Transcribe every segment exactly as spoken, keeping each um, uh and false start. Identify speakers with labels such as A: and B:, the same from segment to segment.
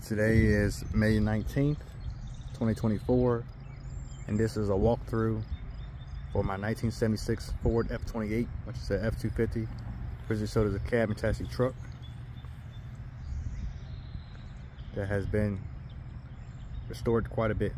A: Today is May nineteenth, twenty twenty-four, and this is a walkthrough for my nineteen seventy-six Ford F twenty-eight, which is an F two fifty, originally sold as a cab and chassis truck that has been restored quite a bit.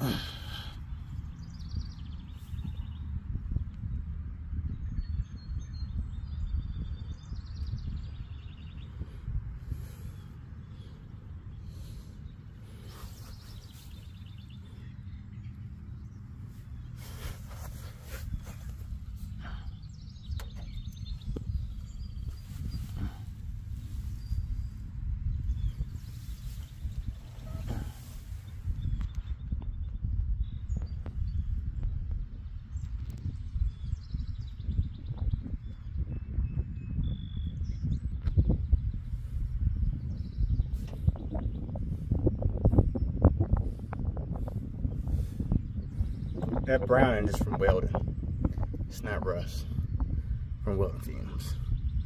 A: That browning is from welding. It's not rust. From welding fumes.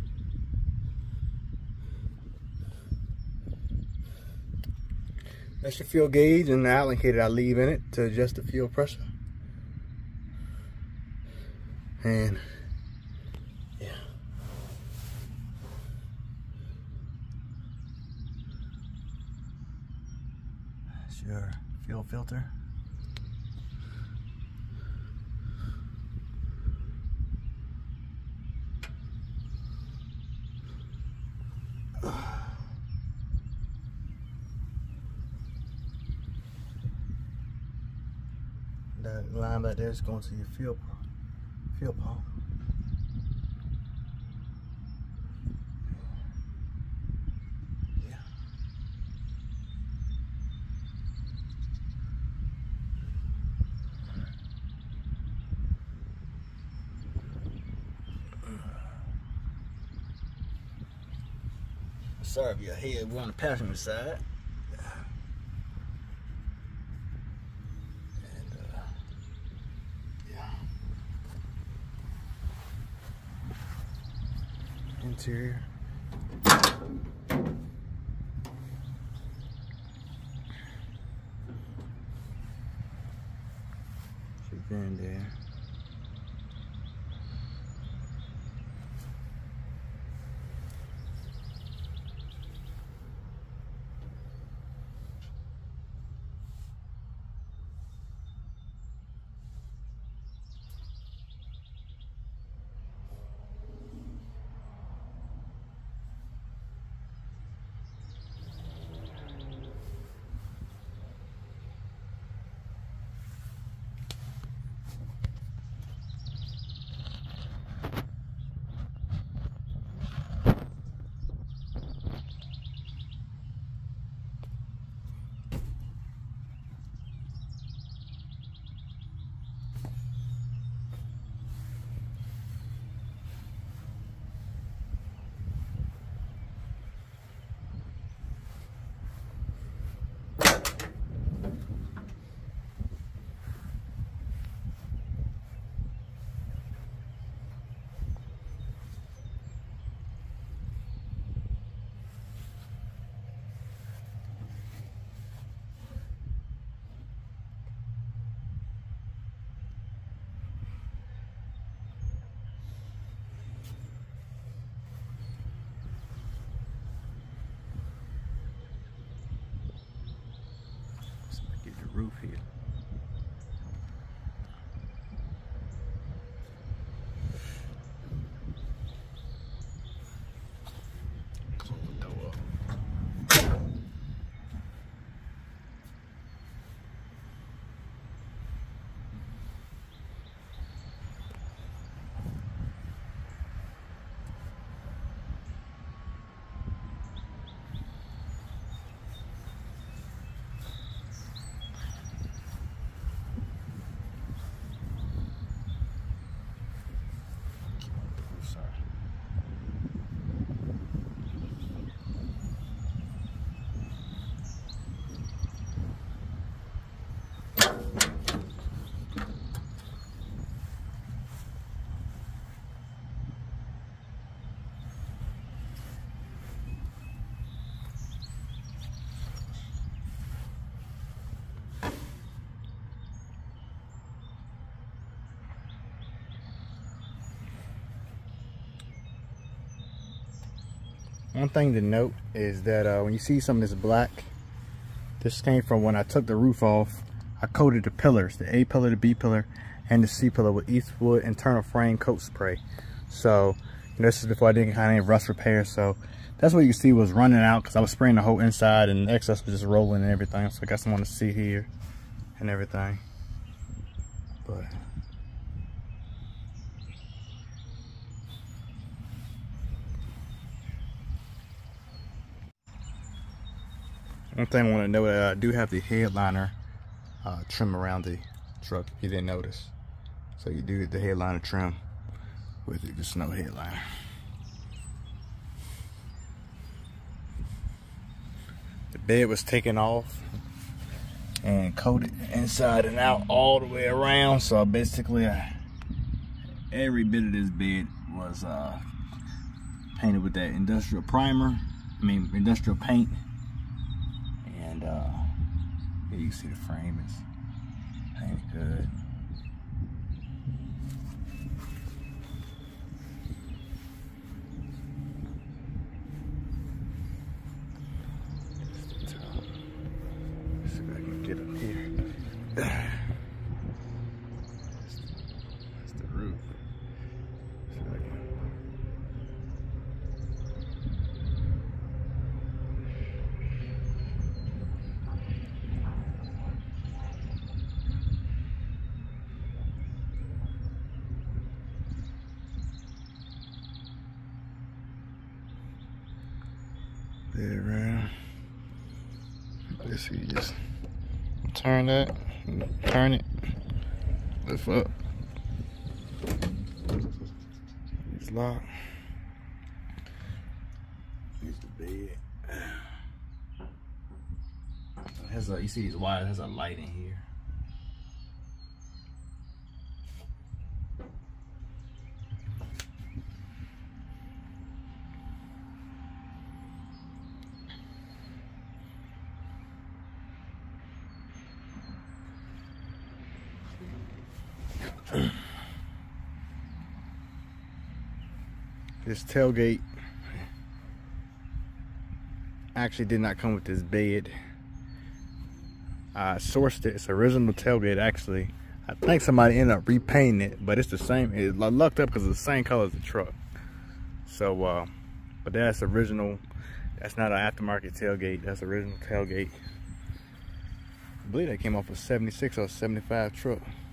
A: That's your fuel gauge and the Allen kit I leave in it to adjust the fuel pressure. And yeah. That's your fuel filter. That line back there is going to your fuel fuel pump. Yeah. Sorry if you're here, we're on the passenger side. Interior. She's in there. Roof here. One thing to note is that uh, when you see some of this black, this came from when I took the roof off I coated the pillars, the A pillar, the B pillar, and the C pillar with Eastwood Internal Frame Coat Spray. So, you know, this is before I did any rust repair. So that's what you can see was running out because I was spraying the whole inside and the excess was just rolling and everything. So I got someone to see here and everything. But one thing I want to know that I do have the headliner uh, trim around the truck, if you didn't notice. So you do get the headliner trim with it, just no headliner. The bed was taken off and coated inside and out all the way around. So basically, uh, every bit of this bed was uh, painted with that industrial primer. I mean, industrial paint. And uh, here you can see the frame is painted good. Let's see if I can get up here. That's, that's the roof. See if I can. There around. Let's see, just turn that, turn it, lift up. It's locked. Here's the bed. It has a, you see these wires, it has a light in here. This tailgate actually did not come with this bed. I sourced it. It's original tailgate actually. I think somebody ended up repainting it, but it's the same. It lucked up because it's the same color as the truck. So, uh, but that's original. That's not an aftermarket tailgate. That's original tailgate. I believe that came off a seventy-six or seventy-five truck.